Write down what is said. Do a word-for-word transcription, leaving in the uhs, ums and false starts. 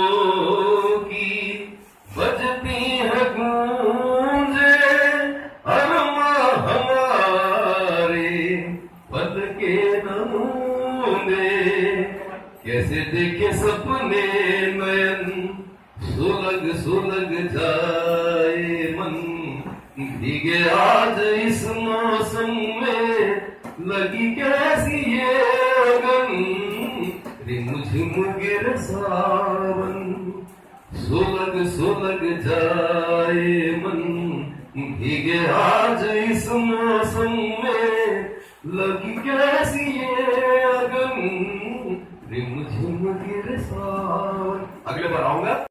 की बजती है गूंजे अरमा हमारे पल के नमूने। कैसे देखे सपने नयन सुलग सुलग जाए मन। भीगे आज इस मौसम में लगी कैसी ये अगन। रिमझिम गिर सावन सुलग सुलग जाए मन। भीगे आज इस मौसम में लगी कैसी ये अगन। रिमझिम गिर सावन। अगले बार आऊंगा।